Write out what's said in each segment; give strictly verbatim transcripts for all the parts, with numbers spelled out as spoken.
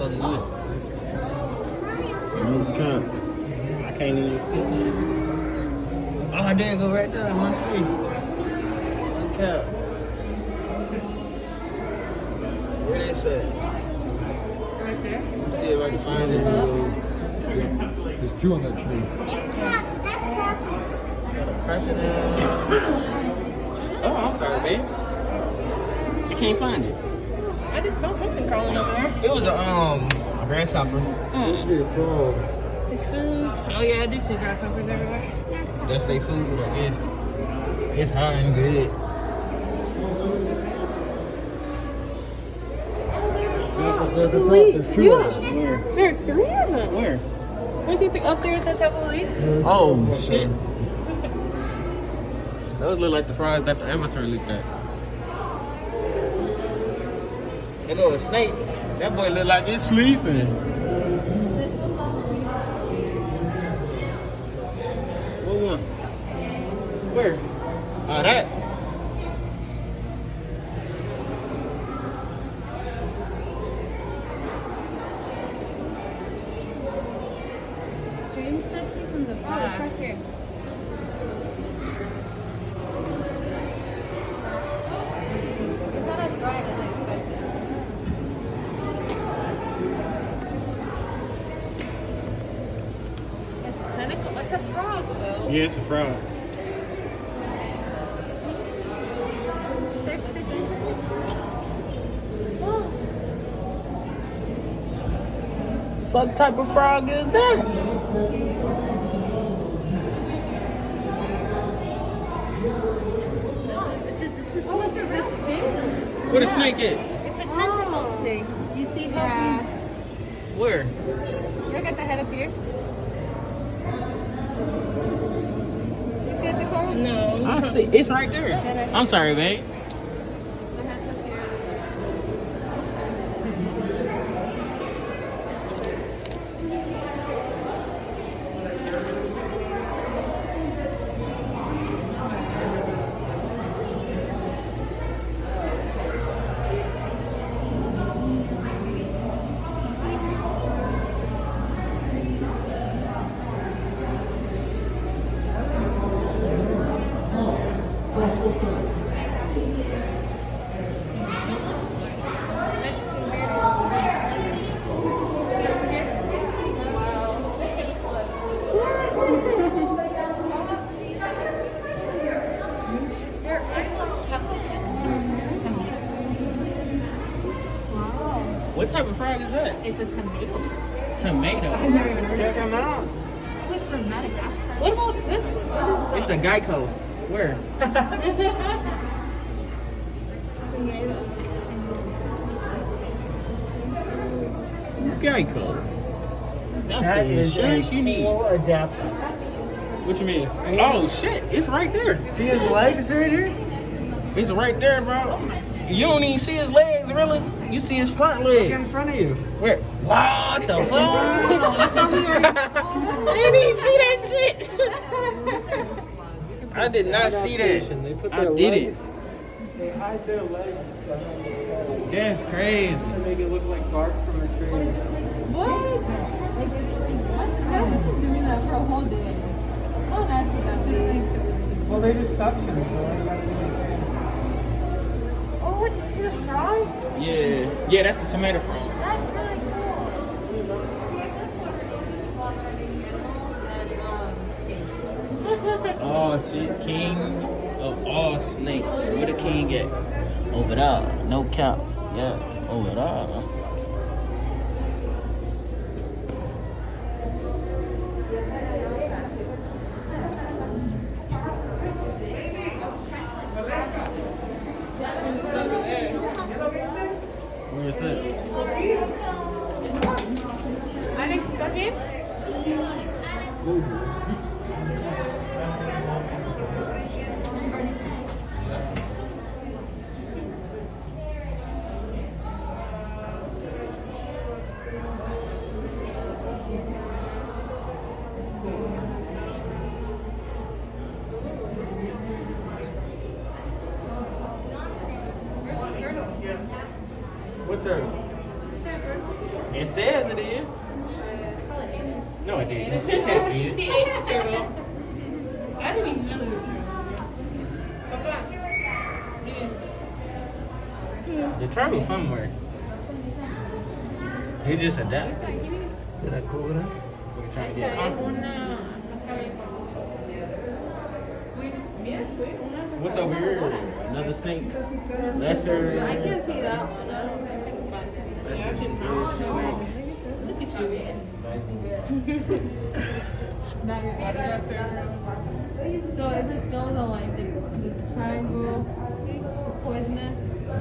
frog is this? No cap. I can't even see it. Oh, there you go right there in my feet. No cap. Where they say? Right there. Let's see if I can find it. There's two on that tree. Oh, I'm sorry, babe. I can't find it. I just saw something crawling over there. It was a um a grasshopper. Supposed to be a frog. It's food. Oh yeah, I do see grasshoppers everywhere. That's their food, I guess. It's hot and good. At the top, there's two of them. Where? There are three of them. Where? Where's he think up there at the top of the leaf? Oh shit. Those look like the frogs that the Avatar looked at. There go a snake. That boy look like he's sleeping. What one? Where? Oh, that. James said he's in the back. Oh, right here. It's not as bright as I expected. It's tentacle. It's a frog, though. Yeah, it's a frog. There's fishes. What type of frog is that? Oh, look at the scales. Where the snake at? It's a tentacle oh. snake. You see how Yeah. these... Where? Look at the head up here. You see it, Nicole? No. I see. It's right there. I'm sorry, babe. The head's up here. What type of frog is that? It's a tomato. Tomato. Check them out. It's from Madagascar. What about this one? It's a Geico. Where? Geico. That's That the is insurance a you need. full adapter. What you mean? Oh shit! It's right there. See his legs right here? It's right there, bro. You don't even see his legs, really. You see his front Look legs. in front of you. Where? What the fuck? I didn't even see that shit. I did not see that. They put I their did legs, it. They hide their legs behind the head That's crazy. to make it look like bark from a tree. What? How are they just doing that for a whole day? How nasty would that be? Well, they just suction, so I gotta do Oh, did you see the frog? Yeah. Yeah, that's the tomato frog. That's really cool. See, I just want to do while learning animals and um, Oh shit, king of all snakes. Where the king at? Over there. No cap. Yeah, over there. Where is it? Alex, ¿estás bien? What turtle? Is there a turtle? It says it is. No, it didn't. It can't be He it. ate the turtle. I didn't even know there was a turtle. Papa. The turtle somewhere. He just adapted. Did I cool with her? We're trying to get comfortable. Sweet. Yeah, sweet. What's over here? Another snake. Lesser. I can't see that one. I don't think I can find it. Lesser snake. Look at you, man. Not your favorite. So is it still the like the, the triangle is poisonous?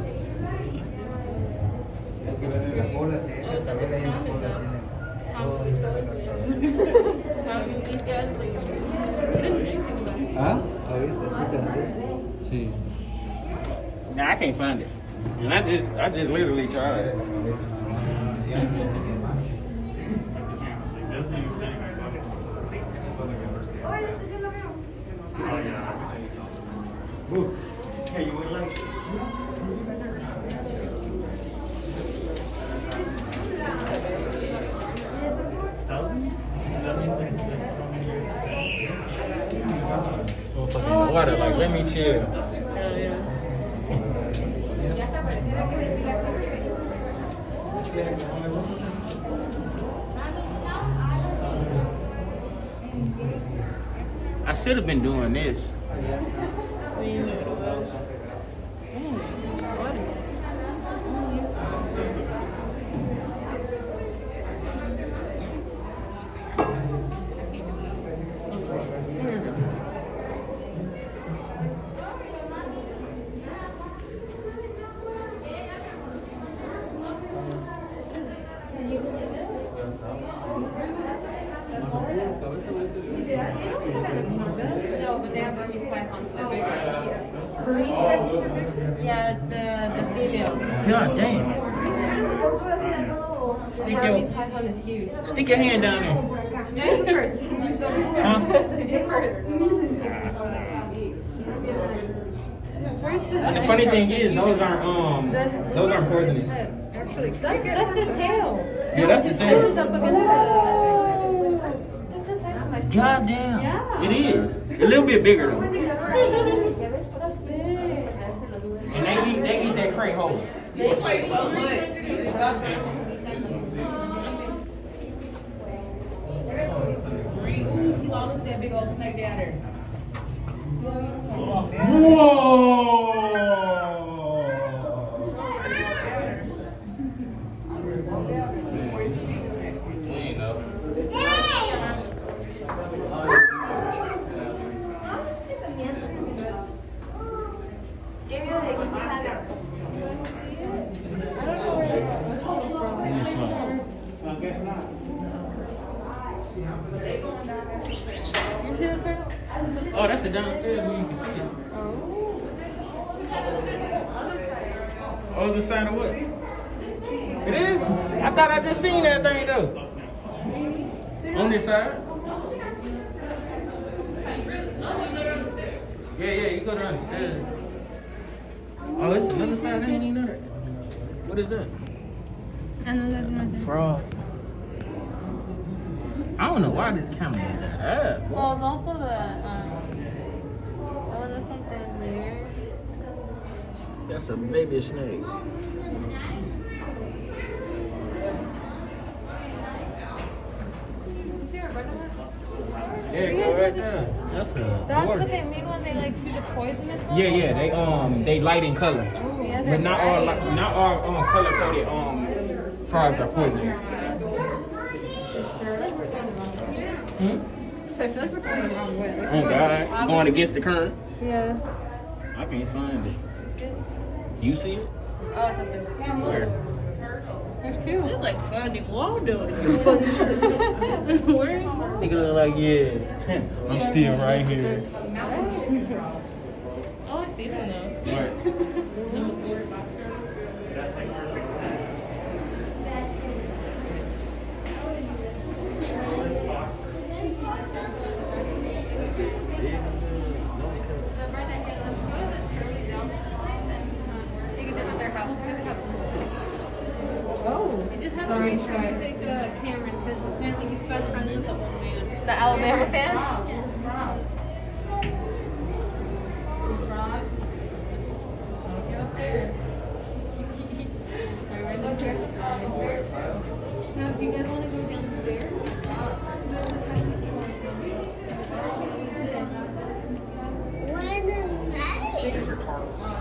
How you eat that? Like, you didn't drink anything. ¿Ah? Ahorita, fíjate. Sí. Nah, I can't find it. And I just, I just literally tried. Hey, you would like Motherfucking water, like let me chill. Hell yeah. I should have been doing this. You know what else? Mm, sweaty. No, but they have Burmese pythons. They're bigger. Burmese pythons? Yeah, the the females. God damn. The Stick Burmese your, python is huge. stick your hand down there. No, you first. Huh? You first. Where's the And the funny thing is, those aren't um, those aren't poisonous. Actually, That's, that's the tail. Yeah, that's the His tail. tail is up against the. That's the size of my face. God damn. Yeah. It is. A little bit bigger though. That's big. And they eat, they eat that crate whole. He lost that big old snake down there. You see the turtle? Oh, that's the downstairs where you can see it. Other side of what? It is? I thought I just seen that thing though. On this side? Yeah, yeah, you go down the stairs. Oh, it's another side? I didn't even know that. What is that? Another Frog. I don't know why this camera is that. Well, it's also the, um, oh, and this one's down there. That's a baby snake. Yeah, go right there. That's a That's border. what they mean when they, like, see the poisonous one? Yeah, yeah, they um they light in color. Oh, yeah, they're But not all bright. li- not all um color coded um frogs are poisonous. Hmm? So I feel like we're going the wrong way. Like, Oh we're God, going- going against the current. Yeah. I can't find it. You see it? Oh, it's up there. Where? There's two. It's like Finding Waldo. Where is it? Nigga look like yeah. I'm still right here. Oh, I see them though. Right. Number four. So, Brenda, hey, let's go to the Shirley Downs place and um, take a dip at their house. It's gonna have a pool. Oh. You just have to make sure you take uh, Cameron because apparently he's best friends with the old man. The Alabama fan? Get up there. Now, do you guys want to go downstairs? There's a second floor. When is that? Here's your tartles.